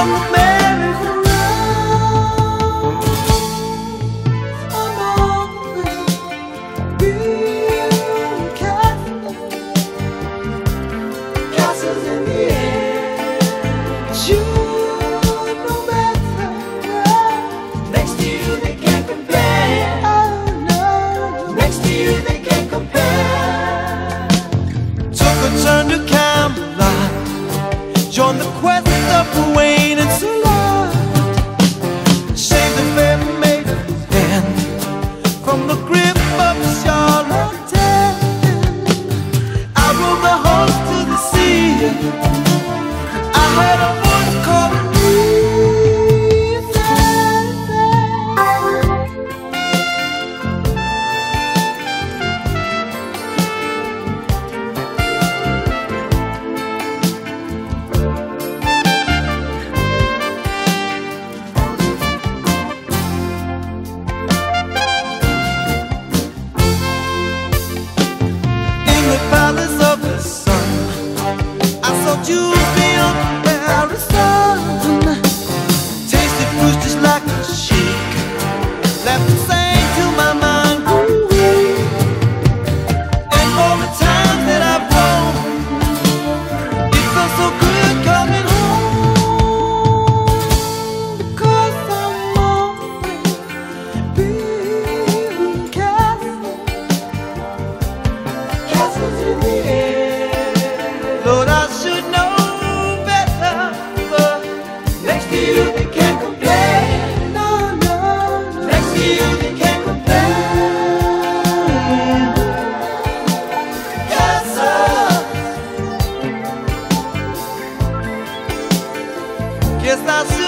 Join the quest of Wayne and Solange. Save the fair maiden's hand from the grip of the charlatan. I rode the horse to the sea. I heard a voice calling me. Jewels beyond comparison. Tasted fruits just like a shake. Left and sang till my mind grew weak. And all the times that I've roamed, it felt so good coming home. Because I'm always building castles in the air. Lord, I should know better, but next to you they can't compare. No, no, no. Next to you they can't compare. Yes, I should.